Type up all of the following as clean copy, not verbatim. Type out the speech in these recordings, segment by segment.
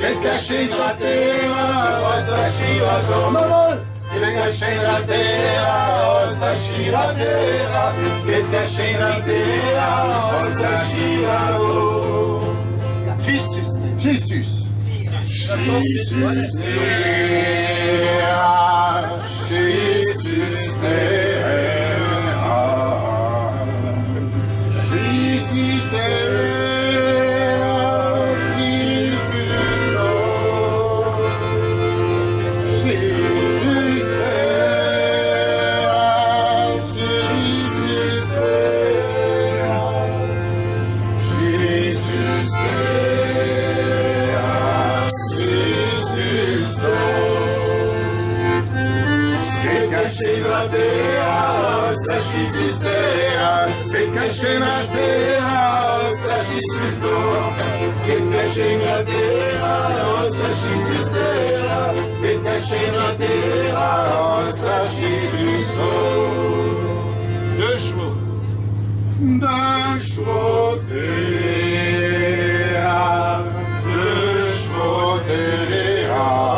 Che caché la terra, ossa scira che caché la terra, ossa scira terra, che caché la terra, ossa scira. Jesus, Jesus, Jesus, Jesus, caché la terra, ossa Jesus do. Che caché la terra, ossa Jesus terra. Che caché la terra, ossa Jesus do. Deux chevaux. Deux chevaux terra, deux chevaux terra.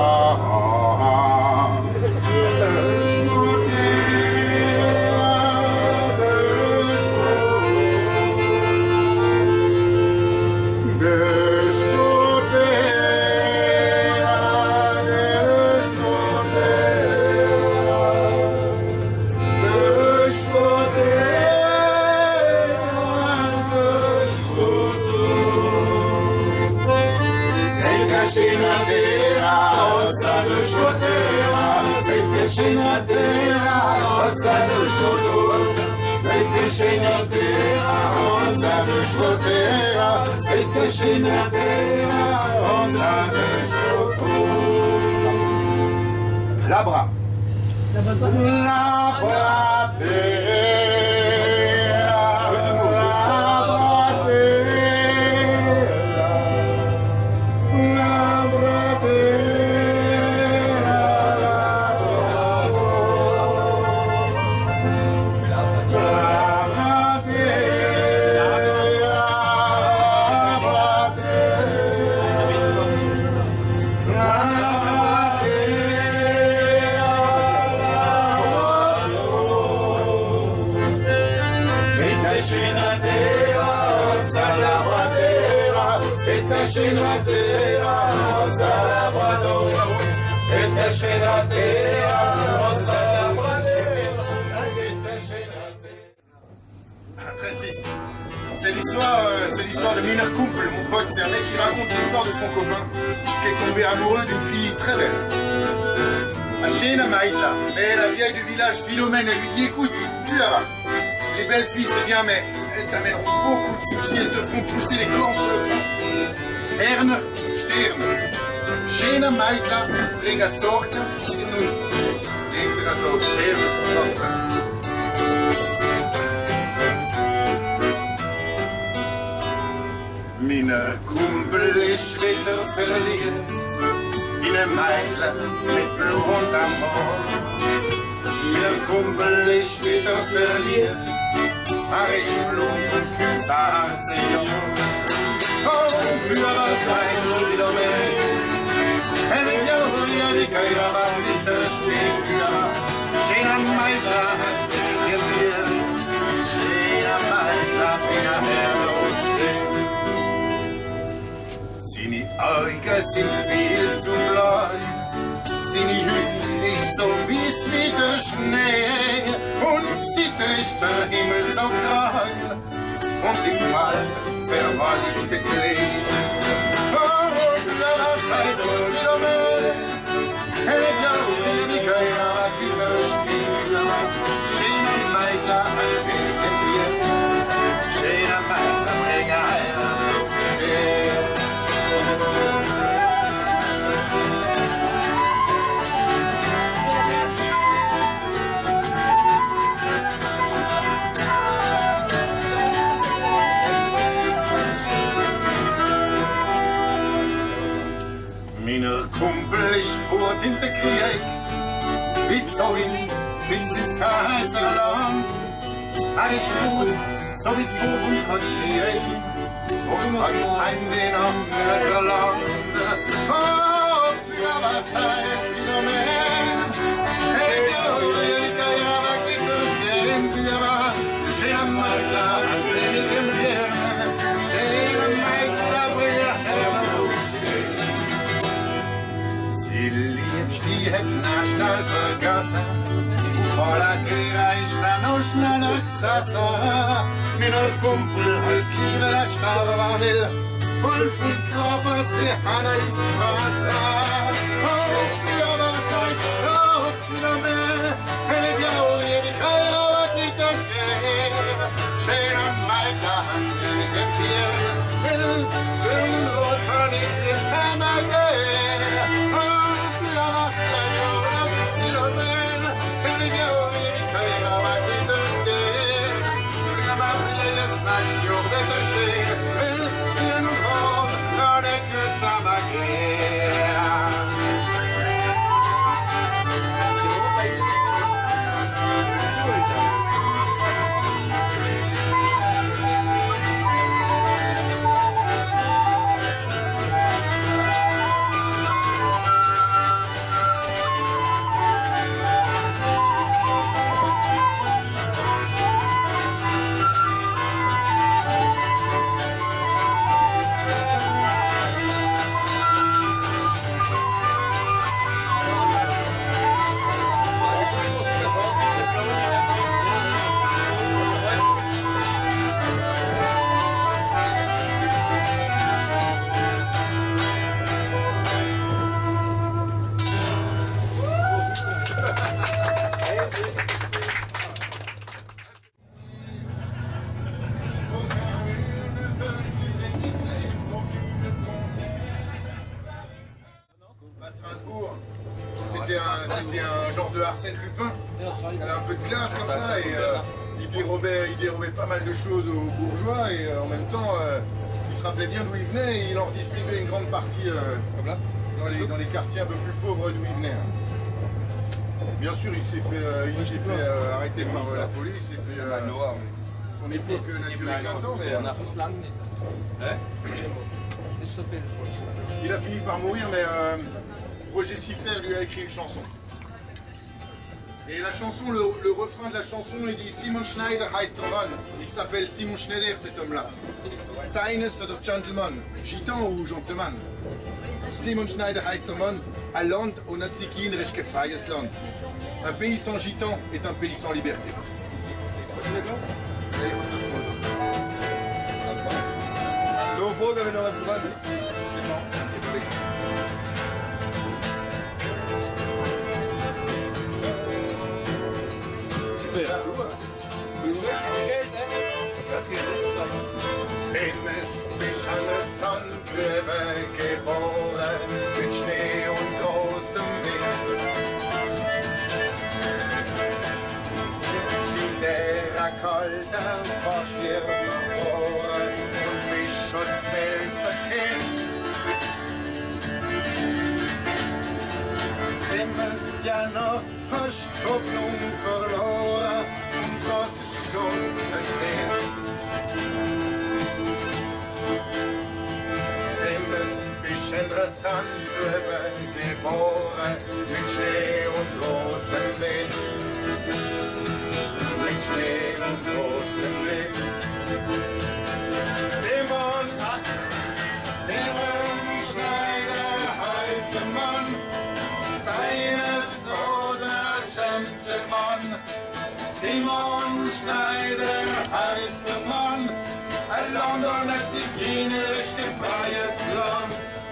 Labra. Labra Très triste. C'est l'histoire de Miner Kumpel, mon pote. C'est un mec qui raconte l'histoire de son copain qui est tombé amoureux d'une fille très belle. Ashena Maïla. Mais la vieille du village, Philomène, elle lui dit écoute, tu la vas. Les belles filles, c'est bien, mais elles t'amèneront beaucoup de soucis, elles te feront pousser les glands sur le front. Erner, Stern. Ashena Maïla, Rega Sorka, Stirnui. Rega Sorka, Stern, Miner Kumpel ist wieder verliert in eine Meile mit Blut und Amor. Miner Kumpel ist wieder verliert, aber ich Blut und Küsse hat sie ja. Oh, für das Sein und wieder mehr. En ik jou wil je die keira wat niet te spelen. Geen aan mij laat je weer. Geen aan mij laat je meer. Seine Augen sind viel zu blau, seine Hütte ist so weiß wie der Schnee und sie ist der Himmel so grau und im Wald verwallte Klee. Oh, la Zeit und wieder mehr, ich glaube, die Geier hat wieder Spiel. Schön am Meidler hat wir, schön am Meidler Regal. Miner Kumpel ist fort in der Krieg, bis so bis ins Kaiserland. Er ist gut, so wie vor und hat Krieg. und ein den Land. Oh, für was heißt wieder mehr? Hey, ja, gibt es den Führer, steht am Meister, will dem Hirn, steht am Meister, will der Herr stehen. Sie liebt die hätten Stall vergessen, voller gereicht an und schneller Zasser. Mit der Kumpel halt Kiere, der Strabe war will, voll von Körper, sie hat er ins Wasser. Oh, ja, was heißt, oh, wieder mehr, wenn ich ja auch hier die Kalle, aber nicht das Geld. Schön und weiter, mit dem Tier, will und kann ich den Hammer gehen. Oh, ja, was heißt, oh, wieder mehr, wenn ich ja auch hier die Kalle, aber nicht das Geld. Aber jetzt nicht, jo, das ist schön, will den Raum, nur den Kürzammer gehen. Strasbourg, c'était un genre de Arsène Lupin. Il avait un peu de classe comme ça et il dérobait pas mal de choses aux bourgeois et en même temps il se rappelait bien d'où il venait et il en redistribuait une grande partie dans les quartiers un peu plus pauvres d'où il venait. Bien sûr, il s'est fait arrêter par la police et puis son époque n'a duré qu'un temps, mais il a fini par mourir, mais Roger Siffert lui a écrit une chanson. Et la chanson, le refrain de la chanson, il dit Simon Schneider heißt der Mann. Il s'appelle Simon Schneider, cet homme-là. Seines oder Gentleman, gitan ou gentleman. Simon Schneider heißt der Mann, ein Land ohne zikinerisch gefreies Land. Un pays sans gitan est un pays sans liberté. Nur Vogel, wenn du was dran Semes mich alles an Grübe geboren, mit Schnee und großem Wind. Der kalter Vorschirm geboren und mich Schutzhelferkind. Semes ja noch hast Hoffnung verloren und große Stunde sind. Interessant geboren, mit Schnee und großem Wind. Mit Schnee und großem Wind. Simon Schneider heißt der Mann, seines oder Gentleman. Simon Schneider heißt der Mann, ein Londoner ziginerisch gefreies Land.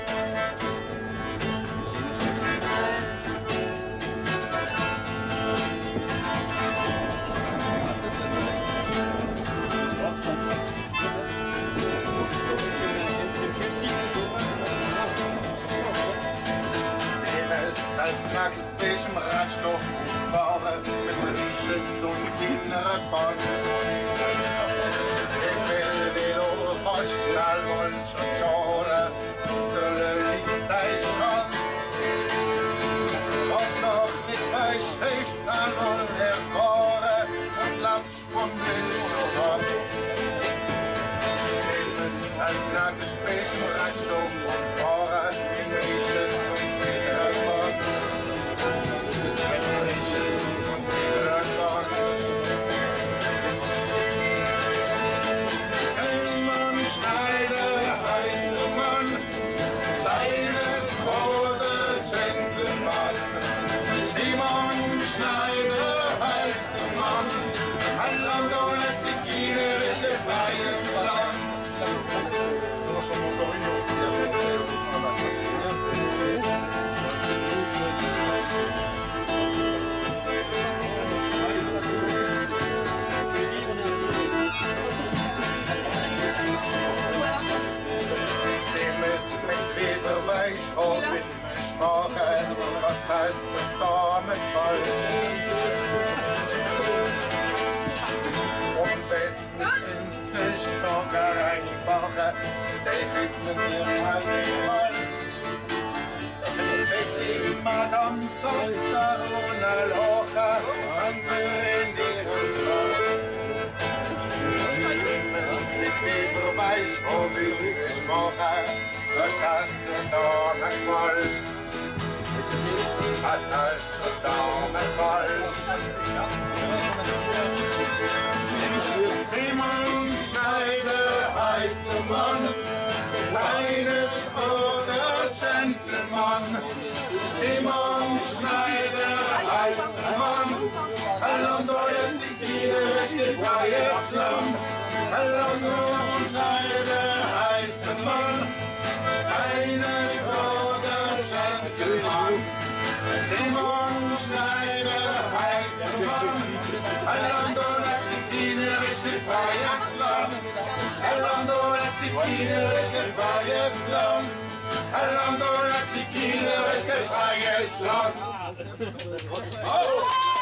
Als Knackstisch im Radstoff fahre, mit Risches und Siedner Bahn. Ich will die Oberposten all uns schon schauen, der Lied sei schon. Was noch nicht weiß, ich kann und erfahre und Lapsch von Wild so hart. Als Woche, der Hützen mir kein Holz. Bessie, Madame, Sotter, ohne Locher, an in ihrem Kopf. Mit mir weich, wo wir gesprochen, was hast du da noch falsch? Was hast du da noch falsch? Simon Schneider heißt der Mann, seines oder Gentleman. Simon Schneider heißt der Mann, London ist ein freies Land. Simon Schneider heißt der Mann, seines oder Gentleman. Simon Schneider heißt der Mann, London ist ein freies Land. London ist ein freies Land. London ist ein freies Land.